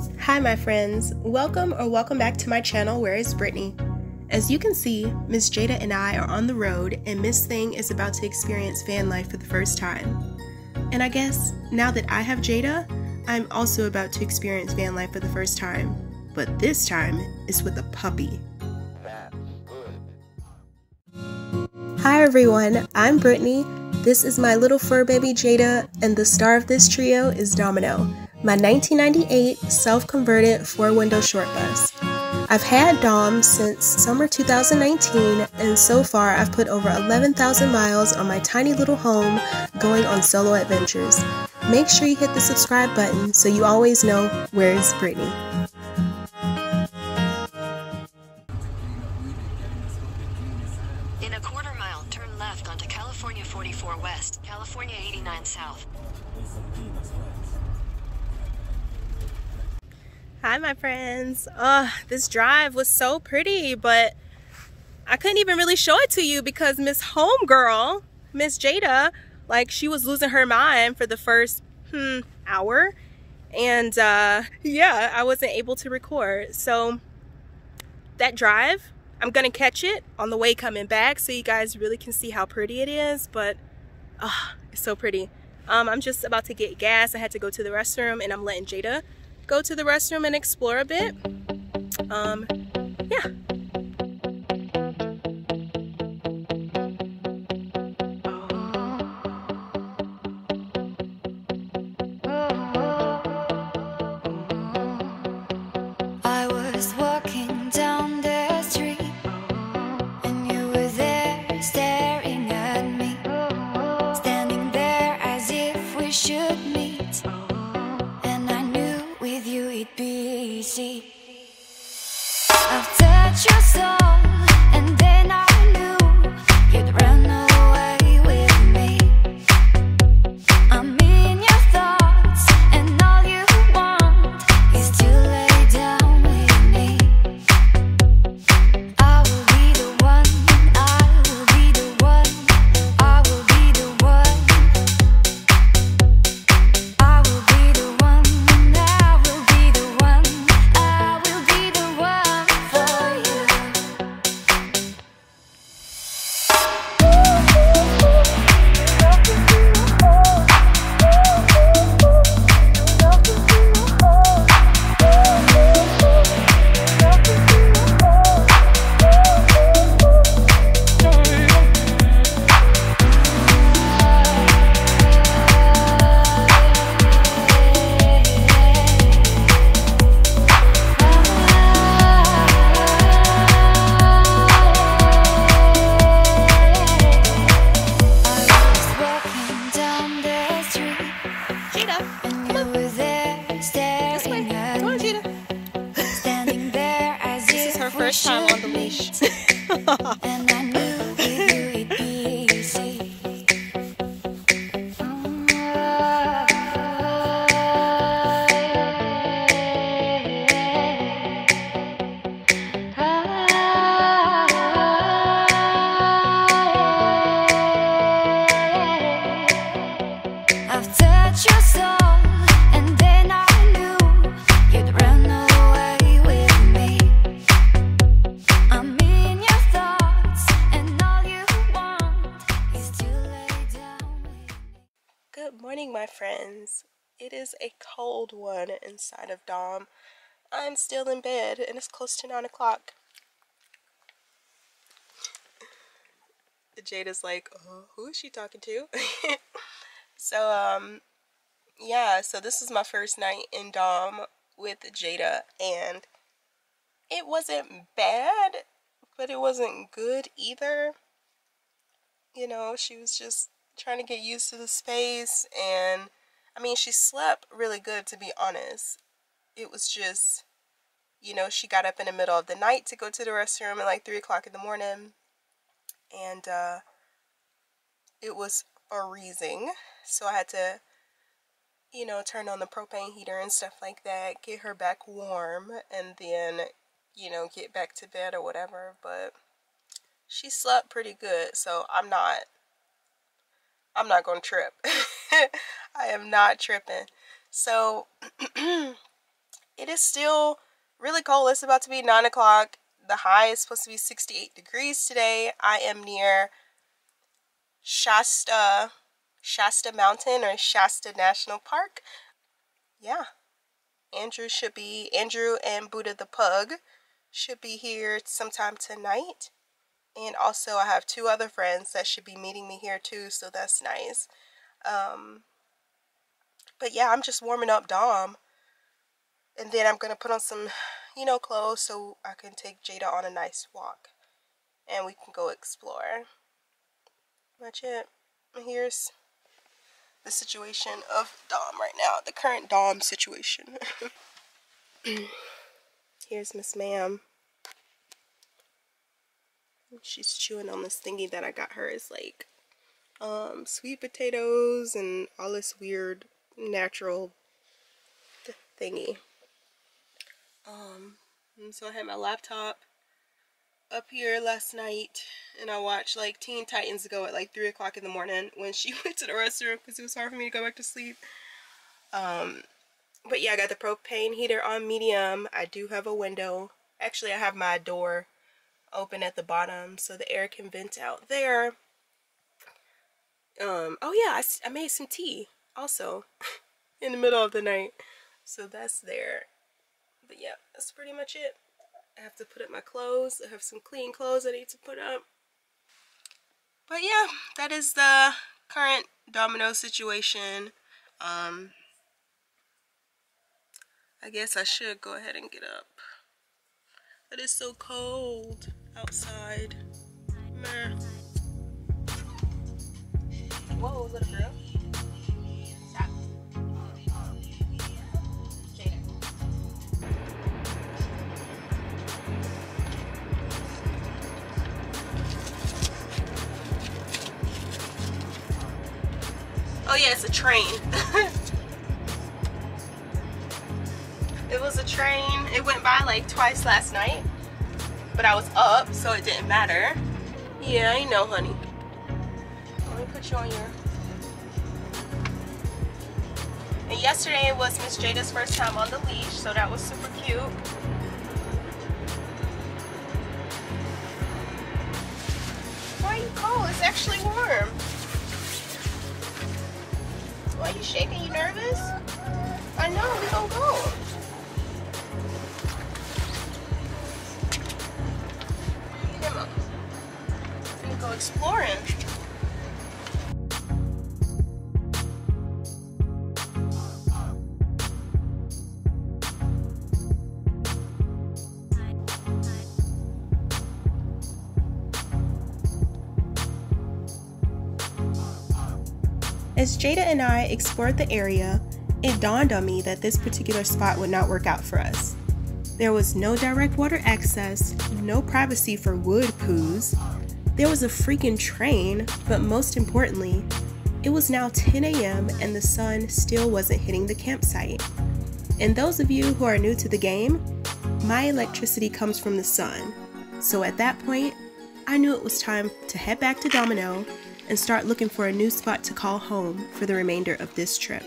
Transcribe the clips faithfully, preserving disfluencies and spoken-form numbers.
Hi my friends, welcome or welcome back to my channel Where is Brittany. As you can see, Miss Jada and I are on the road and Miss Thing is about to experience van life for the first time. And I guess, now that I have Jada, I'm also about to experience van life for the first time. But this time, is with a puppy. Hi everyone, I'm Brittany. This is my little fur baby Jada, and the star of this trio is Domino, my nineteen ninety-eight self-converted four-window short bus. I've had Dom since summer two thousand nineteen, and so far I've put over eleven thousand miles on my tiny little home going on solo adventures. Make sure you hit the subscribe button so you always know where is Brittany. In a quarter mile, turn left onto California forty-four West, California eighty-nine South. Hi my friends. Uh, this drive was so pretty, but I couldn't even really show it to you because Miss Homegirl, Miss Jada, like she was losing her mind for the first hmm, hour. And uh, yeah, I wasn't able to record. So that drive, I'm gonna catch it on the way coming back so you guys really can see how pretty it is, but uh, it's so pretty. Um, I'm just about to get gas. I had to go to the restroom and I'm letting Jada go to the restroom and explore a bit. Um, yeah. I was walking down the street and you were there staring at me, standing there as if we should meet, and I knew with you it'd be easy. I've touched your soul and then I knew you'd run away with me. I'm in your thoughts and all you want is to lay down with me. I will be the one, I will be the one, I will be the one, I will be the one, I will be the one, I will be the one for you. First time on the leash. And I knew with you it'd be easy. I've touched your soul and then I knew you'd run away with me. I'm in your thoughts and all you want is to lay down with me. Good morning, my friends. It is a cold one inside of Dom. I'm still in bed and it's close to nine o'clock. Jada's like, oh, who is she talking to? So, um, yeah, so this is my first night in Dom with Jada, and it wasn't bad, but it wasn't good either. You know, she was just trying to get used to the space, and I mean, she slept really good, to be honest. It was just, you know, she got up in the middle of the night to go to the restroom at like three o'clock in the morning, and uh, it was freezing, so I had to, you know, turn on the propane heater and stuff like that, get her back warm, and then, you know, get back to bed or whatever. But she slept pretty good, so I'm not I'm not gonna trip. I am not tripping. So it is still really cold. It's about to be nine o'clock. The high is supposed to be sixty-eight degrees today. I am near Shasta, Shasta Mountain or Shasta National Park. Yeah. Andrew should be, Andrew and Buddha the Pug should be here sometime tonight. And also I have two other friends that should be meeting me here too, so that's nice. Um, but yeah, I'm just warming up Dom. And then I'm going to put on some, you know, clothes so I can take Jada on a nice walk. And we can go explore. Much it. Here's the situation of Dom right now. The current Dom situation. Here's Miss Ma'am. She's chewing on this thingy that I got her. It's like um, sweet potatoes and all this weird natural th thingy. Um, and so I had my laptop up here last night, and I watched like Teen Titans go at like three o'clock in the morning when she went to the restroom because it was hard for me to go back to sleep. Um, but yeah, I got the propane heater on medium. I do have a window. Actually, I have my door open at the bottom so the air can vent out there. Um, oh yeah, I, I made some tea also in the middle of the night, so that's there. But yeah, that's pretty much it. I have to put up my clothes. I have some clean clothes I need to put up. But yeah, that is the current Domino situation. Um, I guess I should go ahead and get up. It is so cold outside. Meh. Whoa, little girl. Stop. Jada. Oh yeah, it's a train. It was a train. It went by like twice last night, but I was up, so it didn't matter. Yeah, I know, honey. Let me put you on your... And yesterday it was Miss Jada's first time on the leash, so that was super cute. Why are you cold? It's actually warm. Why are you shaking? You nervous? I know, we gonna go. Come on. We're gonna go exploring. As Jada and I explored the area, it dawned on me that this particular spot would not work out for us. There was no direct water access, no privacy for wood poos. There was a freaking train, but most importantly, it was now ten A M and the sun still wasn't hitting the campsite. And those of you who are new to the game, my electricity comes from the sun. So at that point, I knew it was time to head back to Domino and start looking for a new spot to call home for the remainder of this trip.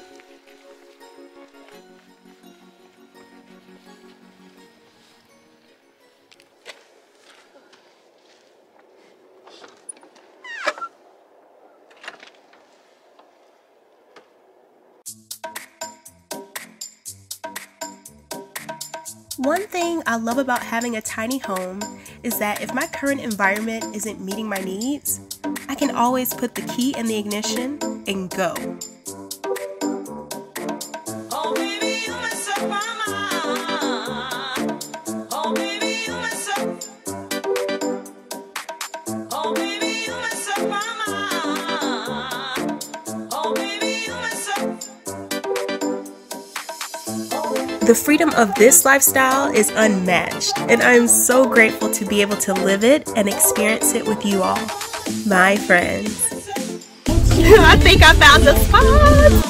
One thing I love about having a tiny home is that if my current environment isn't meeting my needs, I can always put the key in the ignition and go. Oh, baby, you mess up my mind. Oh, baby, you mess up. Oh, baby, you mess up my mind. Oh, baby, you mess up. The freedom of this lifestyle is unmatched, and I am so grateful to be able to live it and experience it with you all, my friends. I think I found the spot.